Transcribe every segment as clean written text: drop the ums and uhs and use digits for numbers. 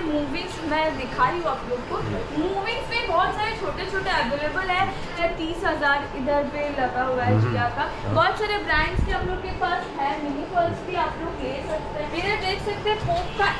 मूविंग्स मैं दिखा रही हूँ आप लोग को। मूविंग्स में बहुत सारे छोटे छोटे अवेलेबल है, 30,000 इधर पे लगा हुआ है जिया का। बहुत सारे ब्रांड्स के हम लोग के पास है, मिनी पर्स भी आप लोग ले सकते हैं। इधर देख सकते हैं पोक का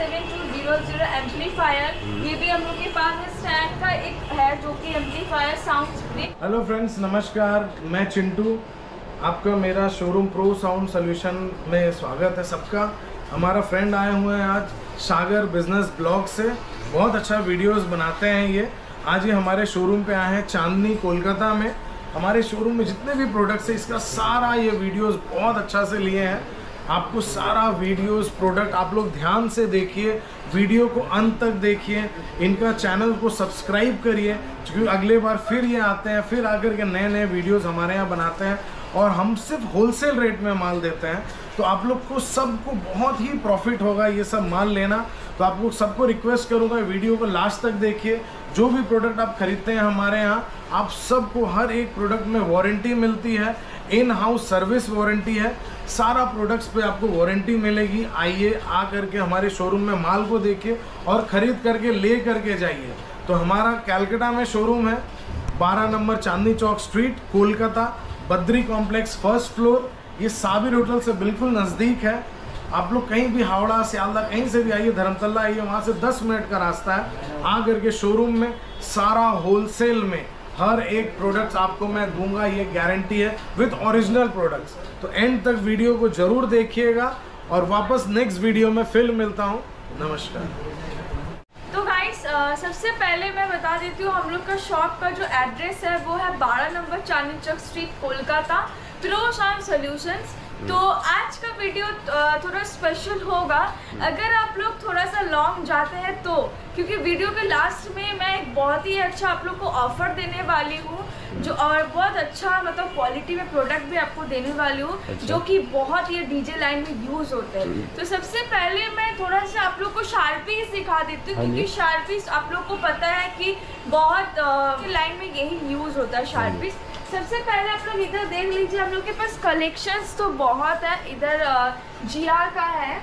MA7200 एम्पलीफायर, ये भी हम लोग के पास है। स्टैंड का एक है जो कि amplifier sound spray. Hello friends, नमस्कार, मैं चिंटू, आपका मेरा शोरूम प्रो साउंड सॉल्यूशन में स्वागत है सबका। हमारा फ्रेंड आए हुए हैं आज सागर बिजनेस ब्लॉग से, बहुत अच्छा वीडियोस बनाते हैं ये। आज ये हमारे शोरूम पे आए हैं चांदनी कोलकाता में। हमारे शोरूम में जितने भी प्रोडक्ट्स हैं इसका सारा ये वीडियोस बहुत अच्छा से लिए हैं। आपको सारा वीडियोस प्रोडक्ट आप लोग ध्यान से देखिए, वीडियो को अंत तक देखिए, इनका चैनल को सब्सक्राइब करिए, क्योंकि अगले बार फिर ये आते हैं, फिर आकर के नए नए वीडियोस हमारे यहाँ बनाते हैं और हम सिर्फ होलसेल रेट में माल देते हैं। तो आप लोग को सबको बहुत ही प्रॉफिट होगा ये सब माल लेना। तो आप लोग सबको रिक्वेस्ट करूँगा वीडियो को लास्ट तक देखिए। जो भी प्रोडक्ट आप खरीदते हैं हमारे यहाँ, आप सबको हर एक प्रोडक्ट में वारंटी मिलती है, इन हाउस सर्विस वारंटी है, सारा प्रोडक्ट्स पे आपको वारंटी मिलेगी। आइए आ करके हमारे शोरूम में माल को देखिए और ख़रीद करके ले करके जाइए। तो हमारा कैलकाटा में शोरूम है, 12 number Chandni Chowk street, Kolkata, Badri complex, first floor. ये साबिर होटल से बिल्कुल नज़दीक है। आप लोग कहीं भी हावड़ा, सियालदा, कहीं से भी आइए, धर्मतला आइए, वहाँ से 10 मिनट का रास्ता है। आ करके शोरूम में सारा होलसेल में हर एक प्रोडक्ट्स आपको मैं दूंगा, ये गारंटी है, विद ओरिजिनल प्रोडक्ट्स। तो एंड तक वीडियो को जरूर देखिएगा और वापस नेक्स्ट वीडियो में फिर मिलता हूँ। नमस्कार। तो गाइस सबसे पहले मैं बता देती हूँ हम लोग का शॉप का जो एड्रेस है वो है 12 number Chandni Chowk street, Kolkata, pro sound solutions. तो आज का वीडियो थोड़ा स्पेशल होगा अगर आप लोग थोड़ा सा लॉन्ग जाते हैं तो, क्योंकि वीडियो के लास्ट में मैं एक बहुत ही अच्छा आप लोग को ऑफर देने वाली हूँ, जो और बहुत अच्छा मतलब क्वालिटी में प्रोडक्ट भी आपको देने वाली हूँ। अच्छा। जो कि बहुत ये डीजे लाइन में यूज होते हैं। तो सबसे पहले मैं थोड़ा सा आप लोग को शार्पी सिखा देती हूँ, क्योंकि शार्पी आप लोग को पता है कि बहुत लाइन में यही यूज होता है शार्पी। सबसे पहले आप लोग इधर देख लीजिए, हम लोग के पास कलेक्शंस तो बहुत है। इधर जिया का है,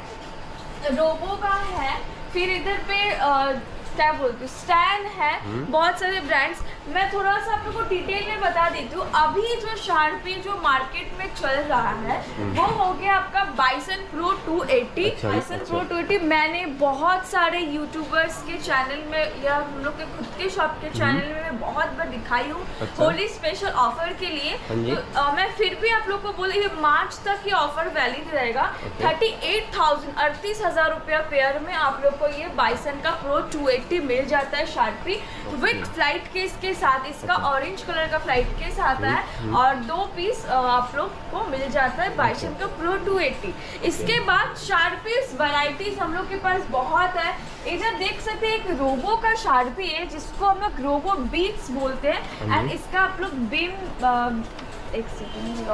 रोबो का है, फिर इधर पे क्या बोलते हैं स्टैंड है, बहुत सारे ब्रांड्स। मैं थोड़ा सा आप लोग को डिटेल में बता देती हूँ। अभी जो शार्पी जो मार्केट में चल रहा है वो हो गया आपका बाइसन प्रो 280। बाइसन प्रो 280 मैंने बहुत सारे यूट्यूबर्स के चैनल में या हम लोग के खुद के शॉप के चैनल में मैं बहुत बार दिखाई हूँ होली स्पेशल ऑफर के लिए। तो मैं फिर भी आप लोग को बोली मार्च तक ये ऑफर वैलिड रहेगा। 38,000 रुपया पेयर में आप लोग को ये बाइसन का प्रो 280 मिल जाता है शार्पी, विद फ्लाइट केस के साथ। इसका ऑरेंज कलर का फ्लाइट केस आता है और 2 पीस आप लोग को मिल जाता है बाइसन का प्रो 280। इसके बाद शार्पी वैरायटीज हम लोग के पास बहुत है। इधर देख सकते हैं एक रोबो का शार्पी है जिसको हम लोग रोबो बीट्स बोलते हैं। एंड इसका आप लोग बीम एक सेकेंड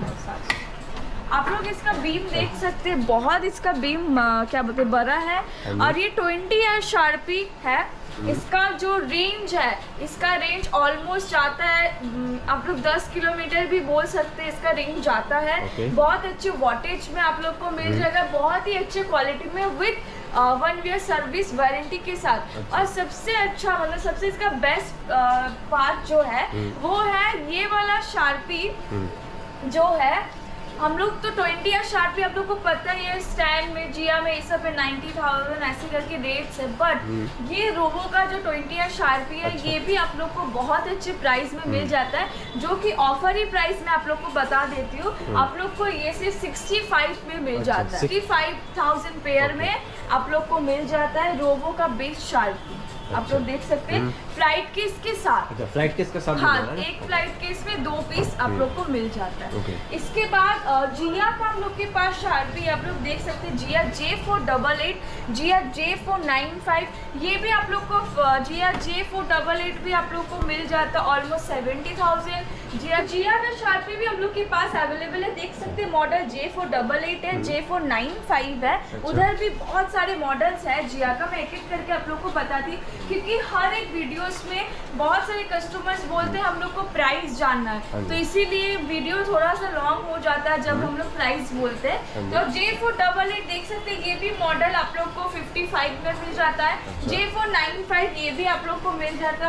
आप लोग इसका बीम देख सकते हैं, बहुत इसका बीम क्या बोलते हैं बड़ा है। और ये 20 शार्पी है। इसका जो रेंज है, इसका रेंज ऑलमोस्ट जाता है आप लोग 10 किलोमीटर भी बोल सकते हैं इसका रेंज जाता है। बहुत अच्छे वॉटेज में आप लोग को मिल जाएगा, बहुत ही अच्छे क्वालिटी में, विद 1 ईयर सर्विस वारंटी के साथ। और सबसे अच्छा मतलब सबसे इसका बेस्ट पार्ट जो है वो है ये वाला शार्पी जो है। हम लोग तो 20 शार्पी आप लोग को पता ही है, स्टैंड में, जिया में, इस सब पे 90,000 ऐसे करके रेट्स है। बट ये रोबो का जो 20 शार्पी है ये भी आप लोग को बहुत अच्छे प्राइस में मिल जाता है, जो कि ऑफर ही प्राइस में आप लोग को बता देती हूँ। आप लोग को ये सिर्फ 65 में मिल जाता है। 65,000 पेयर में आप लोग को मिल जाता है रोबो का बेस्ट शार्पी। आप लोग देख सकते हैं फ्लाइट केस के साथ। अच्छा, फ्लाइट केस के साथ। हाँ, एक फ्लाइट केस में 2 पीस आप लोग को मिल जाता है। इसके बाद जिया का हम लोग के पास शार्पी आप लोग देख सकते हैं, जिया J488, जिया J495, ये भी आप लोग को जिया J488 भी आप लोग को मिल जाता है ऑलमोस्ट 70,000। जिया का शार्पी भी हम लोग के पास अवेलेबल है, देख सकते हैं मॉडल J488 है, J495 है। उधर भी बहुत सारे मॉडल्स है जिया का, मैं एक एक करके आप लोग को बताती, क्योंकि हर एक वीडियोस में बहुत सारे कस्टमर्स बोलते हैं हम लोग को प्राइस जानना है, तो इसीलिए वीडियो थोड़ा सा लॉन्ग हो जाता है जब हम लोग प्राइस बोलते हैं। तो J488 देख सकते हैं, ये भी मॉडल आप लोग को 55 में मिल जाता है। J495 ये भी आप लोग को मिल जाता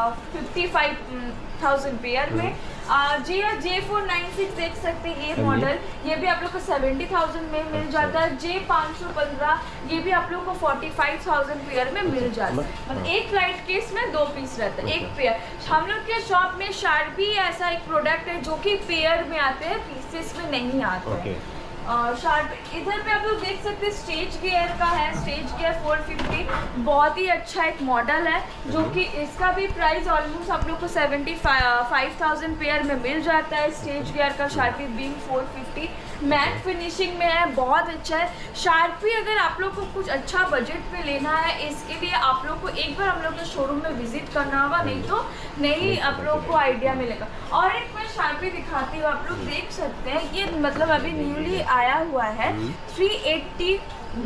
55,000 पेयर में। J496 देख सकते हैं ये मॉडल, ये भी आप लोग को 70,000 में मिल जाता है। J515 ये भी आप लोग को 45,000 पेयर में मिल जाता है। मतलब एक फ्लाइट केस में 2 पीस रहता है, एक पेयर। हम लोग के शॉप में शार्पी ऐसा एक प्रोडक्ट है जो कि पेयर में आते हैं, पीसेस में नहीं आते हैं। शार्प इधर पे आप लोग देख सकते हैं स्टेज गियर का है, स्टेज गियर 450 बहुत ही अच्छा एक मॉडल है जो कि इसका भी प्राइस ऑलमोस्ट आप लोग को 75,000 पेयर में मिल जाता है। स्टेज गियर का शार्पी बीइंग 450 मैट फिनिशिंग में है, बहुत अच्छा है। शार्पी अगर आप लोग को कुछ अच्छा बजट पे लेना है इसके लिए आप लोग को एक बार हम लोग के शोरूम में विजिट करना होगा, नहीं तो नहीं आप लोग को आइडिया मिलेगा। और एक मैं शार्पी दिखाती हूँ, आप लोग देख सकते हैं ये मतलब अभी न्यूली आया हुआ है 380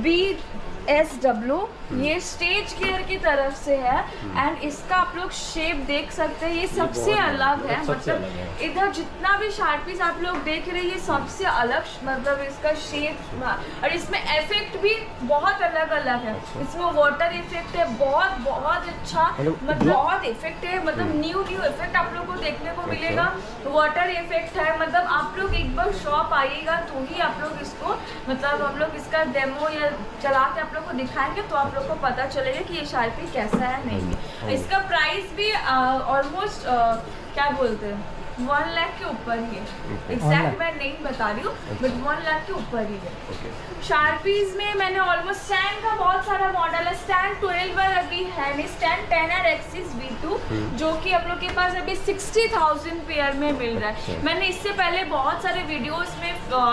BSW, ये स्टेज गियर की तरफ से है एंड इसका आप लोग शेप देख सकते हैं, ये सबसे अलग है। मतलब इधर जितना भी शार्पीज आप लोग देख रहे हैं ये सबसे अलग मतलब इसका शेप, और इसमें इफेक्ट भी बहुत अलग अलग है। इसमें वाटर इफेक्ट है, बहुत बहुत अच्छा, मतलब बहुत इफेक्ट है, मतलब न्यू इफेक्ट आप लोग को देखने को मिलेगा। वाटर इफेक्ट है, मतलब आप लोग एक बार शॉप आइएगा तो ही आप लोग इसको मतलब हम लोग इसका डेमो या चला के आप लोग को दिखाएंगे तो आप लोग को पता चलेगा कि ये शार्पी कैसा है नहीं। इसका प्राइस भी ऑलमोस्ट क्या बोलते हैं 1 लाख के ऊपर ही है, एग्जैक्ट मैं नहीं बता रही हूँ बट 1 लाख के ऊपर ही है। शार्पीज में मैंने ऑलमोस्ट स्टैंड का बहुत सारा मॉडल है। स्टैंड 12 अभी है नहीं, स्टैंड 10R एक्सिस V2 जो कि आप लोग के पास अभी 60,000 पेयर में मिल रहा है। मैंने इससे पहले बहुत सारे वीडियोस में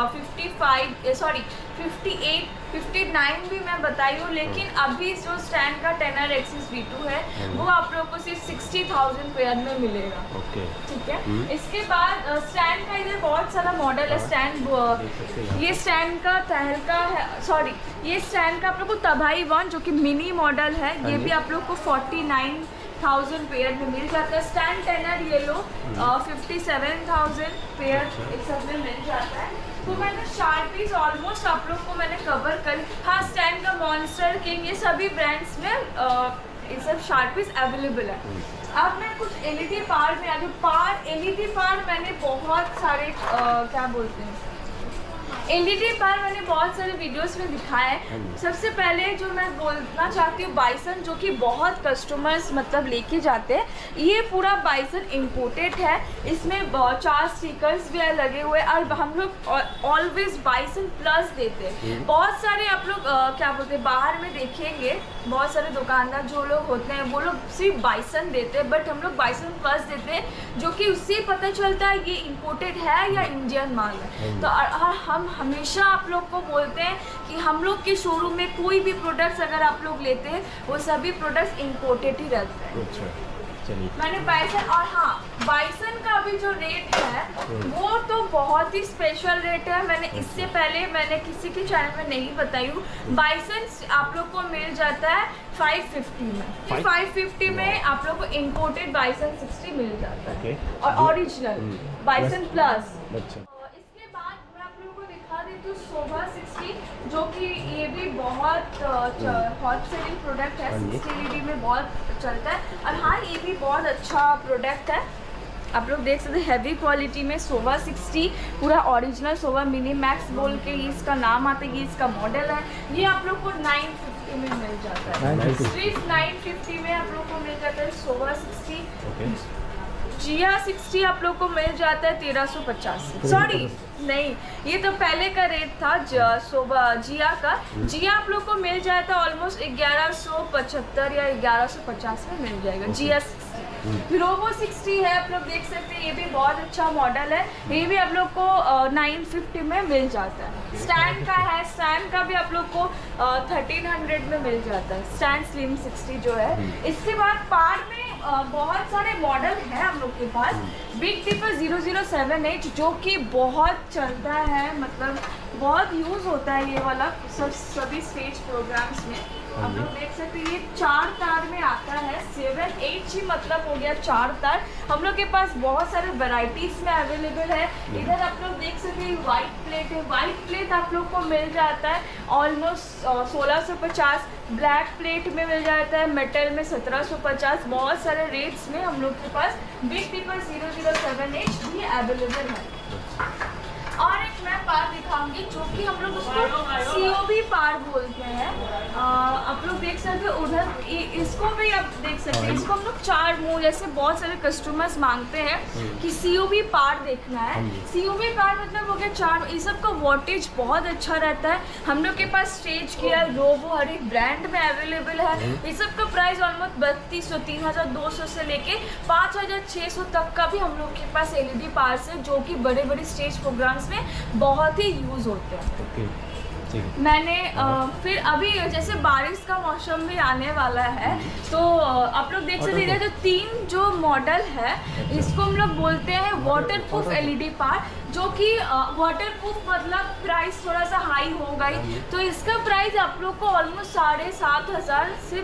58, 59 भी मैं बताई हूँ, लेकिन अभी जो स्टैंड का 10R एक्सिस V2 है वो आप लोग को सिर्फ 60,000 पेयर में मिलेगा। ठीक है, इसके बाद स्टैंड का इधर बहुत सारा मॉडल है। स्टैंड ये स्टैंड का तहलका है, सॉरी ये स्टैंड का आप लोग को तबाही 1 जो कि मिनी मॉडल है, ये भी आप लोग को 49,000 पेयर में मिल जाता है। स्टैंड 10R येलो 57,000 पेयर इस सब में मिल जाता है। तो मैंने शार्पीज ऑलमोस्ट आप लोग को मैंने कवर कर, हाँ स्टैंड का मॉन्स्टर किंग ये सभी ब्रांड्स में ये सब शार्पीज अवेलेबल है। अब मैं कुछ LED पार में आ गई। LED पार मैंने बहुत सारे क्या बोलते हैं LED पार मैंने बहुत सारे वीडियोस में दिखाया है। सबसे पहले जो मैं बोलना चाहती हूँ बाइसन, जो कि बहुत कस्टमर्स मतलब लेके जाते हैं, ये पूरा बाइसन इंपोर्टेड है। इसमें 4 स्टिकर्स भी लगे हुए हैं और हम लोग ऑलवेज बाइसन प्लस देते हैं। बहुत सारे आप लोग क्या बोलते हैं बाहर में देखेंगे बहुत सारे दुकानदार जो लोग होते हैं वो लोग सिर्फ बाइसन देते हैं, बट हम लोग बाइसन प्लस देते हैं जो कि उससे पता चलता है ये इंपोर्टेड है या इंडियन माल है। तो हम हमेशा आप लोग को बोलते हैं कि हम लोग के शोरूम में कोई भी प्रोडक्ट्स अगर आप लोग लेते हैं वो सभी प्रोडक्ट्स इंपोर्टेड ही रहते हैं। अच्छा, चलिए मैंने बाइसन, और हाँ बाइसन का भी जो रेट है वो तो बहुत ही स्पेशल रेट है। मैंने इससे पहले मैंने किसी के चैनल में नहीं बताई हूँ। बाइसन आप लोग को मिल जाता है 550 में। 550 में आप लोग को इंपोर्टेड बाइसन 60 मिल जाता है और ओरिजिनल बाइसन प्लस। तो शोभा 60 जो कि ये भी बहुत हॉट सेलिंग प्रोडक्ट है, 60 LED में बहुत चलता है। और हाँ ये भी बहुत अच्छा प्रोडक्ट है, आप लोग देख सकते हैं हैवी क्वालिटी में शोभा 60 पूरा ओरिजिनल शोभा मिनी मैक्स बोल के ये इसका नाम आता है, ये इसका मॉडल है। ये आप लोग को 950 में मिल जाता है, सिर्फ 950 में आप लोग को मिल जाता है शोभा 60। जिया 60 आप लोग को मिल जाता है 1350। सॉरी नहीं, ये तो पहले का रेट था जिया का। जिया आप लोग को मिल जाता है ऑलमोस्ट 1175 या 1150 में मिल जाएगा जिया 60। रोबो 60 है, आप लोग देख सकते हैं ये भी बहुत अच्छा मॉडल है, ये भी आप लोग को 950 में मिल जाता है। स्टैंड का है, स्टैंड का भी आप लोग को 1300 में मिल जाता है, स्टैंड स्लिम 60 जो है। इसके बाद पार में बहुत सारे मॉडल हैं हम लोग के पास। बिग टिपर 007H जो कि बहुत चलता है, मतलब बहुत यूज़ होता है ये वाला सभी स्टेज प्रोग्राम्स में। आप लोग देख सकते हैं ये 4 तार में आता है। 7H ही मतलब हो गया 4 तार। हम लोग के पास बहुत सारे वैरायटीज में अवेलेबल है। इधर आप लोग देख सकते हैं वाइट प्लेट है। वाइट प्लेट आप लोग को मिल जाता है ऑलमोस्ट 1650। ब्लैक प्लेट में मिल जाता है मेटल में 1750। बहुत सारे रेट्स में हम लोग के पास बिग टिपर 007H भी अवेलेबल है। और एक मैं पार दिखाऊंगी जो कि हम लोग उसको COB पार बोलते हैं। आप लोग देख सकते हो उधर, इसको भी आप देख सकते हैं। इसको हम लोग 4 मुँह, जैसे बहुत सारे कस्टमर्स मांगते हैं कि COB पार देखना है। COB पार मतलब हो गया 4। इस सब का वोटेज बहुत अच्छा रहता है। हम लोग के पास स्टेज गियर, रोबो हर एक ब्रांड में अवेलेबल है। इस सब का प्राइस ऑलमोस्ट 3200, 3200 से लेके 5600 तक का भी हम लोग के पास LED पार्स है, जो कि बड़े बड़े स्टेज प्रोग्राम्स में बहुत ही यूज होते हैं। मैंने फिर अभी जैसे बारिश का मौसम भी आने वाला है, तो आप लोग देख सकते हैं जो 3 जो मॉडल है इसको हम लोग बोलते हैं वाटरप्रूफ LED पार, जो कि वाटरप्रूफ मतलब प्राइस थोड़ा सा हाई होगा ही। तो इसका प्राइस आप लोग को ऑलमोस्ट 7500 से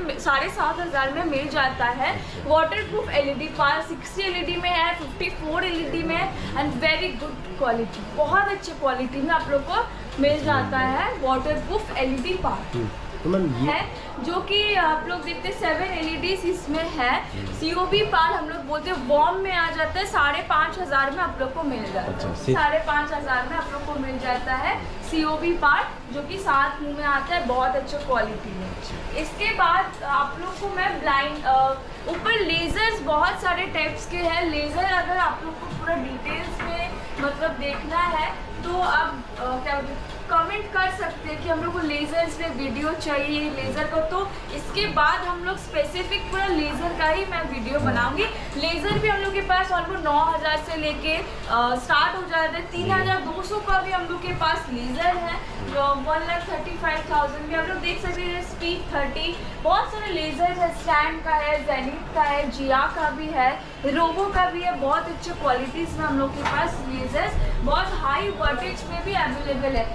7500 में मिल जाता है। वाटरप्रूफ LED पार 60 LED में है, 54 LED में है एंड वेरी गुड क्वालिटी, बहुत अच्छी क्वालिटी में आप लोग को मिल जाता है वाटरप्रूफ LED पार है, जो कि आप लोग देखते हैं 7 LEDs इसमें है। COB पार हम लोग बोलते हैं वॉर्म में आ जाता है, 5500 में आप लोग को मिल जाता है। 5500 में आप लोग को मिल जाता है COB पार, जो कि 7 मुँह में आता है, बहुत अच्छे क्वालिटी में। इसके बाद आप लोग को मैं ब्लाइंड ऊपर लेजर्स बहुत सारे टाइप्स के हैं। लेज़र अगर आप लोग को पूरा डिटेल्स में मतलब देखना है तो आप क्या कमेंट कर सकते हैं कि हम लोग को लेज़र्स में वीडियो चाहिए लेज़र को, तो इसके बाद हम लोग स्पेसिफिक पूरा लेज़र का ही मैं वीडियो बनाऊंगी। लेज़र भी हम लोग के पास ऑलमोस्ट 9000 से लेके स्टार्ट हो जाता है। 3200 का भी हम लोग के पास लेज़र है, जो 1,35,000 भी हम लोग देख सकते हैं। स्पीड 30 बहुत सारे लेज़र है, स्टैंड का है, जेनिथ का है, जिया का भी है, रोबो का भी है। बहुत अच्छे क्वालिटीज़ में हम लोग के पास लेज़र्स बहुत हाई वोल्टेज में भी अवेलेबल है।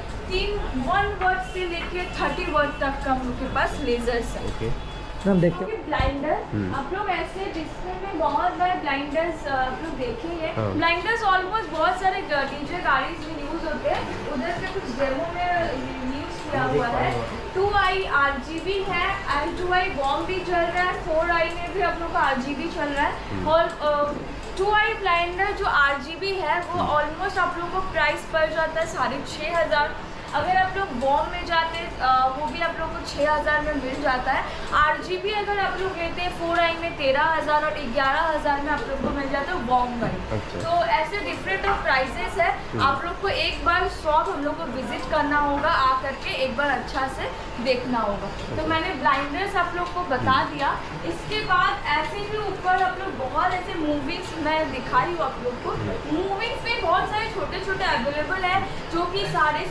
1 वाट से लेके 30 वाट तक का हम लोग के पास लेज़र्स है। हम देखते हैं ब्लाइंडर आप लोग ऐसे डिस्प्ले में बहुत बार ब्लाइंडर्स आप लोग देखेंगे। ब्लाइंडर्स ऑलमोस्ट बहुत सारे DJ गाड़ीज में यूज होते हैं। उधर से कुछ डेमो में यूज किया हुआ है। 2i RGB है, I2i वॉर्म भी चल रहा है, 4i में भी आप लोग का RGB चल रहा है। और 2i ब्लाइंडर जो RGB है वो ऑलमोस्ट आप लोग को प्राइस पड़ जाता है 6500। अगर आप लोग वॉर्म में जाते वो भी आप लोग को 6000 में मिल जाता है। RGB अगर आप लोग लेते हैं 4i में 13000 और 11000 में आप लोग को मिल जाता है वॉर्म वाली। तो ऐसे डिफरेंट प्राइसेस है। आप लोग को एक बार शॉप हम लोग को विजिट करना होगा, आ करके एक बार अच्छा से देखना होगा। तो मैंने ब्लाइंडर्स आप लोग को बता दिया। इसके बाद ऐसे भी ऊपर आप लोग बहुत ऐसे मूविंग्स मैं दिखाई हूँ आप लोग को। मूविंग्स में बहुत सारे छोटे छोटे अवेलेबल है, जो कि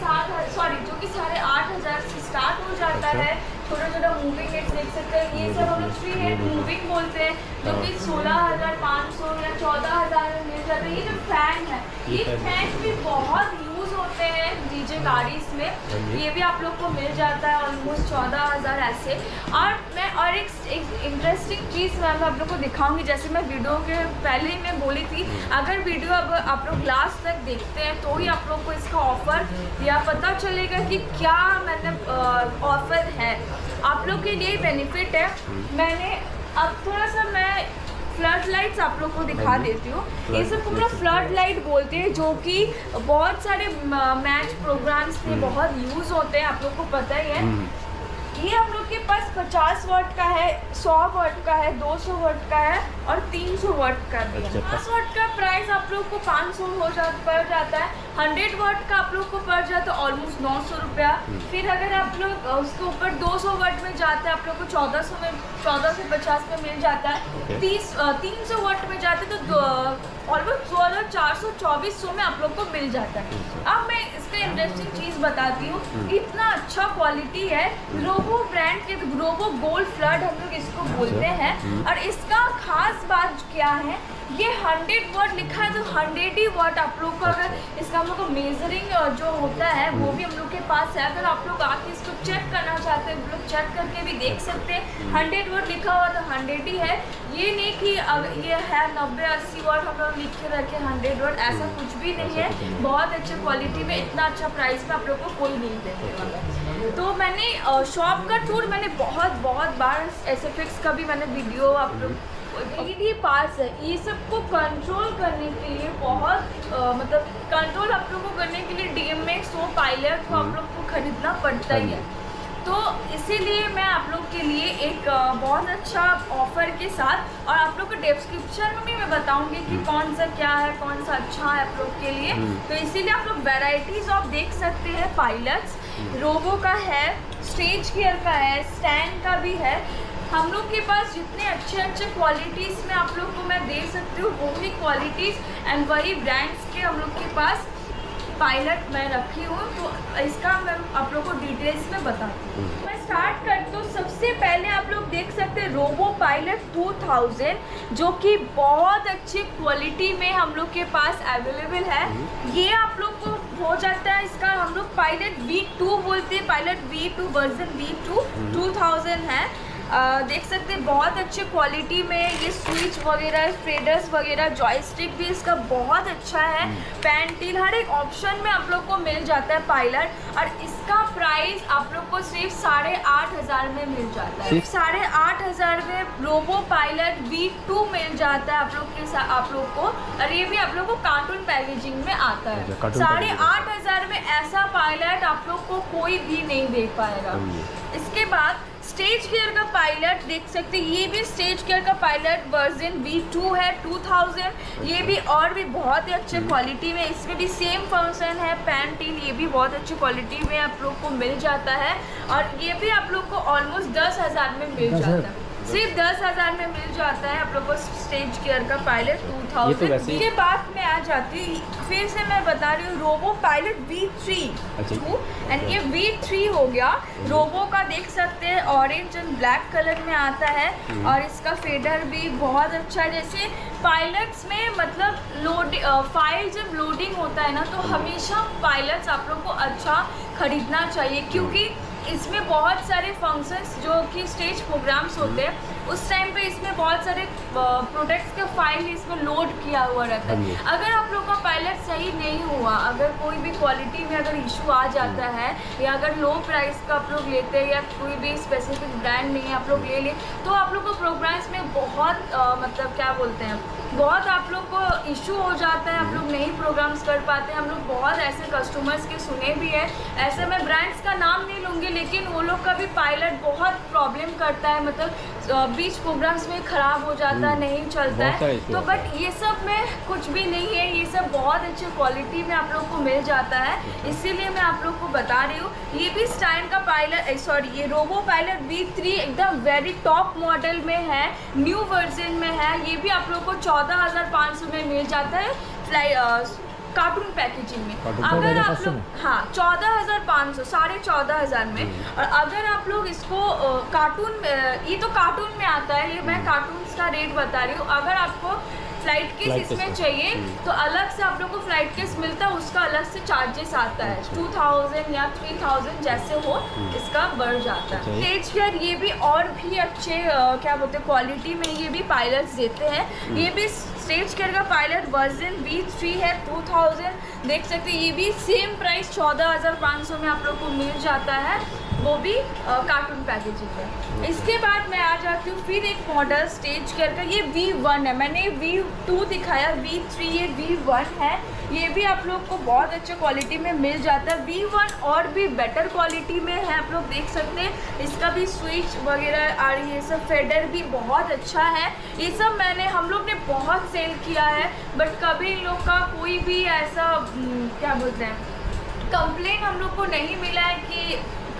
8,500 से स्टार्ट हो जाता है। छोटा छोटा मूविंग हेड देख सकते हैं, ये सब हम लोग 3 हेड मूविंग बोलते हैं, जो कि 16,500 या 14,000 में मिल जाता है। ये जो फैन है, ये फैन भी बहुत यूज होते हैं DJ गाड़ीज में, ये भी आप लोग को मिल जाता है ऑलमोस्ट 14,000 ऐसे। और एक इंटरेस्टिंग चीज़ मैं आप लोग को दिखाऊंगी, जैसे मैं वीडियो के पहले ही मैं बोली थी, अगर वीडियो अब आप लोग लास्ट तक देखते हैं तो ही आप लोग को इसका ऑफर या पता चलेगा कि क्या मतलब ऑफर है। आप लोग के लिए बेनिफिट है। मैंने अब थोड़ा सा मैं फ्लड लाइट्स आप लोग को दिखा देती हूँ। ये सब हम लोग फ्लड लाइट बोलते हैं, जो कि बहुत सारे मैच प्रोग्राम्स में बहुत यूज़ होते हैं, आप लोग को पता ही है। ये हम लोग के पास 50 वाट का है, 100 वाट का है, 200 वाट का है और 300 वाट का भी है। 50 वाट का प्राइस आप लोग को 500 पड़ जाता है। 100 वाट का आप लोग को पड़ जाता है ऑलमोस्ट 900 रुपया। फिर अगर आप लोग उसके ऊपर 200 वाट में जाते हैं, आप लोग को 1450 में मिल जाता है। 300 वाट में जाते तो ऑलमोस्ट 2400 में आप लोग को मिल जाता है। अब मैं इसका इंटरेस्टिंग चीज़ बताती हूँ, इतना अच्छा क्वालिटी है। रोबो ब्रांड ब्रांड के रोबो गोल्ड फ्लड हम लोग इसको बोलते हैं। और इसका खास बात क्या है, ये 100 वाट लिखा है, तो 100 ही वाट आप लोग को अगर इसका हम लोग को मेजरिंग जो होता है वो भी हम लोग के पास है। अगर आप लोग आके इसको चेक करना चाहते हैं, लोग चेक करके भी देख सकते हैं। 100 वाट लिखा हुआ तो 100 ही है, ये नहीं कि ये है 90-80 वाट हम लोग लिख के रखे 100 वाट, ऐसा कुछ भी नहीं है। बहुत अच्छे क्वालिटी में, इतना अच्छा प्राइस में आप लोग को कोई नहीं देने वाला। तो मैंने शॉप का टूर मैंने बहुत बार SFX का भी मैंने वीडियो आप लोग LED पार्ट्स है, ये सबको कंट्रोल करने के लिए बहुत मतलब कंट्रोल आप लोग को करने के लिए DMX वो पायलट को आप लोग को खरीदना पड़ता ही है। तो इसीलिए मैं आप लोग के लिए एक बहुत अच्छा ऑफर के साथ, और आप लोग को डिस्क्रिप्शन में भी मैं बताऊंगी कि कौन सा क्या है, कौन सा अच्छा है आप लोग के लिए। तो इसीलिए आप लोग वेराइटीज ऑफ देख सकते हैं। पायलट्स रोबो का है, स्टेज गियर का है, स्टैंड का भी है। हम लोग के पास जितने अच्छे क्वालिटीज़ में आप लोग को मैं दे सकती हूँ, वही क्वालिटीज़ एंड वही ब्रांड्स के हम लोग के पास पायलट मैं रखी हूँ। तो इसका मैं आप लोग को डिटेल्स में बताती हूँ। मैं स्टार्ट करती हूँ। सबसे पहले आप लोग देख सकते हैं रोबो पायलट 2000, जो कि बहुत अच्छी क्वालिटी में हम लोग के पास अवेलेबल है। ये आप लोग को हो जाता है, इसका हम लोग पायलट V2 बोलते हैं, पायलट V2 वर्जन V2 2000 है। देख सकते हैं बहुत अच्छे क्वालिटी में, ये स्विच वगैरह, फेडर्स वगैरह, जॉयस्टिक भी इसका बहुत अच्छा है। पैंटिल हर एक ऑप्शन में आप लोग को मिल जाता है पायलट। और इसका प्राइस आप लोग को सिर्फ 8500 में मिल जाता है। सिर्फ 8500 में रोबो पायलट V2 मिल जाता है आप लोग के साथ, आप लोग को। और ये भी आप लोग को कार्टून पैकेजिंग में आता है। 8500 में ऐसा पायलट आप लोग को कोई भी नहीं दे पाएगा। इसके बाद स्टेज गियर का पायलट देख सकते हैं, ये भी स्टेज गियर का पायलट वर्जन V2 है 2000। ये भी और भी बहुत ही अच्छे क्वालिटी में, इसमें भी सेम फंक्शन है, पैंटिल, ये भी बहुत अच्छी क्वालिटी में आप लोग को मिल जाता है। और ये भी आप लोग को ऑलमोस्ट 10,000 में मिल जाता है, सिर्फ 10,000 में मिल जाता है आप लोग को स्टेज गियर का पायलट 2000। इसके बाद में आ जाती हूँ, फिर से मैं बता रही हूँ, रोबो पायलट V3 एंड ये V3 हो गया। रोबो का देख सकते हैं ऑरेंज एंड ब्लैक कलर में आता है। और इसका फेडर भी बहुत अच्छा है। जैसे पायलट्स में मतलब फाइल जब लोडिंग होता है ना, तो हमेशा पायलट्स आप लोग को अच्छा खरीदना चाहिए, क्योंकि इसमें बहुत सारे फंक्शंस जो कि स्टेज प्रोग्राम्स होते हैं, उस टाइम पे इसमें बहुत सारे प्रोडक्ट्स का फाइल इसमें लोड किया हुआ रहता है। अगर आप लोग का पायलट सही नहीं हुआ, अगर कोई भी क्वालिटी में अगर इशू आ जाता है, या अगर लो प्राइस का आप लोग लेते हैं, या कोई भी स्पेसिफिक ब्रांड नहीं है आप लोग ले लें, तो आप लोग को प्रोग्राम्स में बहुत मतलब क्या बोलते हैं, बहुत आप लोग को इशू हो जाता है, आप लोग नहीं प्रोग्राम्स कर पाते हैं। हम लोग बहुत ऐसे कस्टमर्स के सुने भी है, ऐसे मैं ब्रांड्स का नाम नहीं लूँगी, लेकिन वो लोग का भी पायलट बहुत प्रॉब्लम करता है, मतलब बीच प्रोग्राम्स में ख़राब हो जाता है, नहीं चलता है। तो बट ये सब में कुछ भी नहीं है, ये सब बहुत अच्छे क्वालिटी में आप लोग को मिल जाता है, इसीलिए मैं आप लोग को बता रही हूँ। ये भी स्टैंड का पायलट, सॉरी ये रोबो पायलट V3 एकदम वेरी टॉप मॉडल में है, न्यू वर्जन में है। ये भी आप लोग को 14,500 में मिल जाता है कार्टून पैकेजिंग में। अगर आप लोग 14,500 14,500 में। और अगर आप लोग इसको कार्टून, ये तो कार्टून में आता है, ये मैं कार्टून का रेट बता रही हूँ। अगर आपको फ्लाइट केस इसमें चाहिए तो अलग से आप लोग को फ्लाइट केस मिलता है, उसका अलग से चार्जेस आता है, 2000 या 3000 जैसे हो इसका बढ़ जाता है। स्टेज गियर ये भी और भी अच्छे क्या बोलते हैं क्वालिटी में ये भी पायलट्स देते हैं। ये भी स्टेज गियर का पायलट वर्जन V3 है 2000, देख सकते हैं। ये भी सेम प्राइस 14,500 में आप लोग को मिल जाता है, वो भी कार्टून पैकेजिंग है। इसके बाद मैं आ जाती हूँ फिर एक मॉडल स्टेज गियर का, ये V1 है, मैंने V2 दिखाया, V3 ये V1 है। ये भी आप लोग को बहुत अच्छे क्वालिटी में मिल जाता है। V1 और भी बेटर क्वालिटी में है, आप लोग देख सकते हैं। इसका भी स्विच वगैरह और ये सब फेडर भी बहुत अच्छा है। ये सब हम लोग ने बहुत सेल किया है, बट कभी इन लोग का कोई भी ऐसा क्या बोलते हैं कंप्लेन हम लोग को नहीं मिला है कि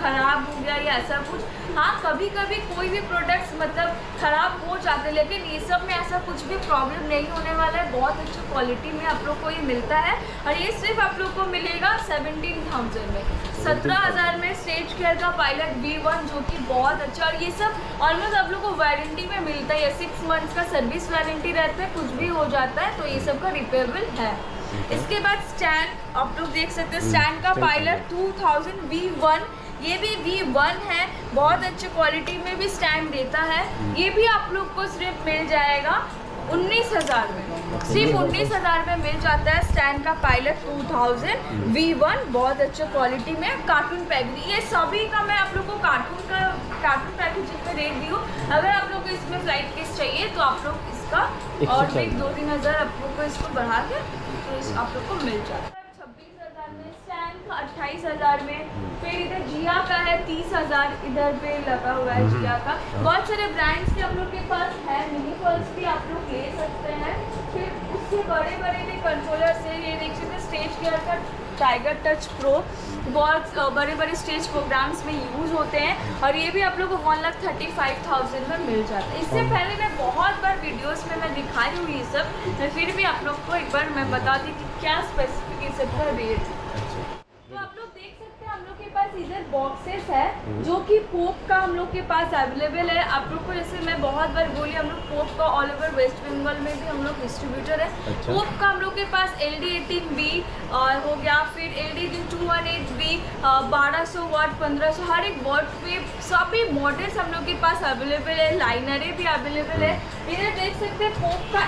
खराब हो गया या ऐसा कुछ। हाँ, कभी कभी कोई भी प्रोडक्ट्स मतलब खराब हो जाते हैं, लेकिन ये सब में ऐसा कुछ भी प्रॉब्लम नहीं होने वाला है। बहुत अच्छी क्वालिटी में आप लोग को ये मिलता है और ये सिर्फ आप लोग को मिलेगा 17,000 में। 17,000 में स्टेज केयर का पायलट V1 जो कि बहुत अच्छा, और ये सब ऑलमोस्ट आप लोग को वारंटी में मिलता है। 6 मंथ्स का सर्विस वारंटी रहता है, कुछ भी हो जाता है तो ये सब का रिपेयरेबल है। इसके बाद स्टैंड आप लोग देख सकते हैं, स्टैंड का पायलट 2000 V1, ये भी V1 है, बहुत अच्छी क्वालिटी में भी स्टैंड देता है। ये भी आप लोग को सिर्फ मिल जाएगा 19,000 में, सिर्फ 19,000 में मिल जाता है स्टैंड का पायलट 2000 V1, बहुत अच्छे क्वालिटी में। कार्टून पैकेजिंग, ये सभी का मैं आप लोग को कार्टून पैकेजिंग में रेट दी हूँ। अगर आप लोग को इसमें फ्लाइट केस चाहिए तो आप लोग इसका और भी 2-3 हज़ार आप लोग को इसको बढ़ा के तो आप लोग को मिल जाता है। 26,000 में स्टैंड का, 28,000 में। फिर इधर जिया का है 30,000, इधर पे लगा हुआ है जिया का। बहुत सारे ब्रांड्स के हम लोग के पास है, मिनी पर्स भी आप लोग ले सकते हैं। फिर उससे बड़े भी कंट्रोलर से, ये देख सकते हैं स्टेज केयर का टाइगर टच प्रो, बहुत बड़े स्टेज प्रोग्राम्स में यूज़ होते हैं और ये भी आप लोग को 1,35,000 में मिल जाता है। इससे पहले मैं बहुत बार वीडियोस में मैं दिखाई हुई ये सब, फिर भी आप लोग को एक बार मैं बता दी कि क्या स्पेसिफिकेशन का रेट है। तो आप लोग देख सकते हैं हम लोग के पास इधर बॉक्सेस है जो कि पोप का हम लोग के पास अवेलेबल है। आप लोग को जैसे मैं बहुत बार बोली, हम लोग पोप का ऑल ओवर वेस्ट बंगाल में भी हम लोग डिस्ट्रीब्यूटर है। पोप का हम लोग के पास LD18B और हो गया, फिर LD218B, 1200 वाट, 1500, हर एक वाट पे सभी मॉडल्स हम लोग के पास अवेलेबल है। लाइनरें भी अवेलेबल है। इधर देख सकते हैं पोप का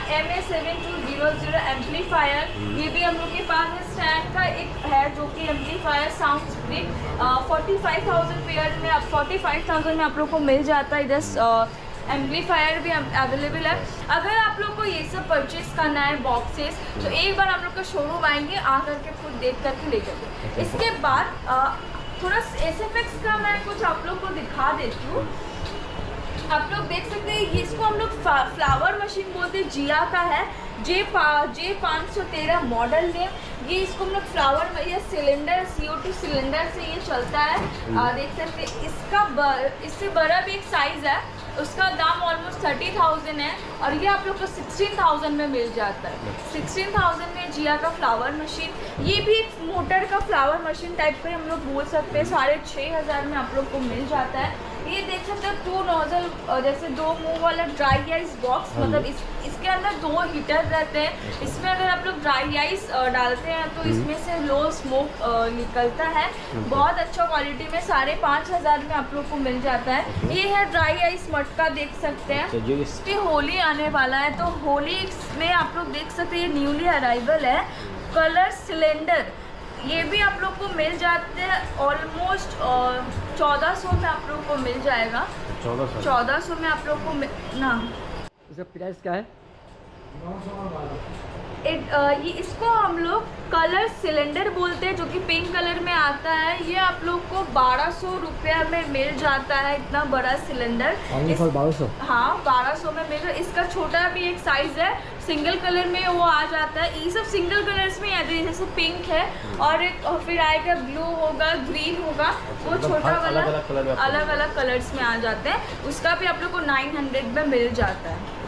MA7200 एम्पलीफायर, ये भी हम लोग के पास है। स्टैंड का एक है जो कि एम्पलीफायर साउंड स्प्लिट, 45,000 पेयर में, 45,000 में आप लोग को मिल जाता है। इधर एम्पलीफायर भी अवेलेबल है। अगर आप लोग को ये सब परचेज करना है बॉक्सेस, तो एक बार आप लोग का शोरूम आएंगे, आकर के खुद देख करके ले जाएंगे। इसके बाद थोड़ा SFX का मैं कुछ आप लोग को दिखा देती हूँ। आप लोग देख सकते हैं, ये इसको हम लोग फ्लावर मशीन बोलते हैं, जिया का है, J513 मॉडल नेम। ये इसको हम लोग फ्लावर या सिलेंडर CO2 सिलेंडर से ये चलता है। देख सकते हैं इससे बड़ा भी एक साइज़ है, उसका दाम ऑलमोस्ट 30,000 है और ये आप लोग को 16,000 में मिल जाता है। 16,000 में जिया का फ्लावर मशीन, ये भी एक मोटर का फ्लावर मशीन टाइप पे हम लोग बोल सकते हैं, 6,500 में आप लोग को मिल जाता है। ये देख सकते हो 2 नोजल, जैसे 2 मुंह वाला ड्राई आइस बॉक्स, मतलब इसके अंदर 2 हीटर रहते हैं। इसमें अगर आप लोग ड्राई आइस डालते हैं तो इसमें से लो स्मोक निकलता है। बहुत अच्छा क्वालिटी में 5,500 में आप लोग को मिल जाता है। ये है ड्राई आइस मटका, देख सकते हैं। इसकी होली आने वाला है तो होली में आप लोग देख सकते हैं, ये न्यूली अराइवल है। कलर सिलेंडर, ये भी आप लोग को मिल जाते हैं ऑलमोस्ट 1400 में आप लोग को मिल जाएगा। 1400 में आप लोग को ना। इसका प्राइस क्या है? ये इसको हम लोग कलर सिलेंडर बोलते हैं, जो कि पिंक कलर में आता है। ये आप लोग को 1200 रुपया में मिल जाता है, इतना बड़ा सिलेंडर। 1200? हाँ, 1200 में मिल। इसका छोटा भी एक साइज है, सिंगल कलर में वो आ जाता है। ये सब सिंगल कलर्स में आते हैं, जैसे पिंक है और एक फिर आएगा ब्लू होगा, ग्रीन होगा, वो छोटा वाला अलग अलग कलर्स में आ जाते हैं। उसका भी आप लोग को 900 में मिल जाता है।